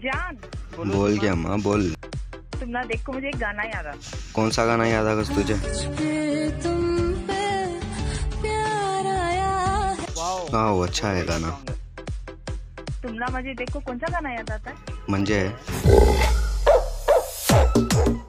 जान। बोल क्या माँ बोल। तुम ना देखो, मुझे एक गाना याद आता। कौन सा गाना याद आगा तुझे? हाँ वो अच्छा है गाना। तुम ना मुझे देखो, कौन सा गाना याद आता है? म्हणजे